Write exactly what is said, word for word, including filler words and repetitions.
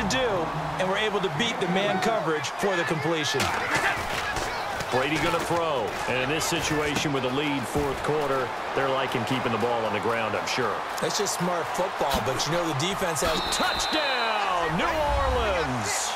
to do, and were able to beat the man coverage for the completion. Brady going to throw. And in this situation with a lead fourth quarter, they're liking keeping the ball on the ground, I'm sure. That's just smart football, but you know the defense has... Touchdown, New Orleans!